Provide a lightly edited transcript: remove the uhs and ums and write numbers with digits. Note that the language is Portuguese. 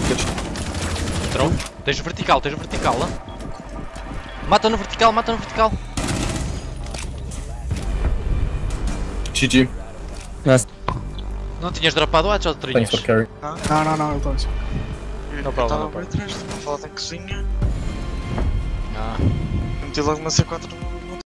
Entrou. Tens o vertical, lá. Mata no vertical. GG. Nice. Não tinhas dropado a ou Thanks for carry. Não, eu tô assim. Não problema, Estava por trás, estava a falar da cozinha. Ah. Meti logo uma C4 no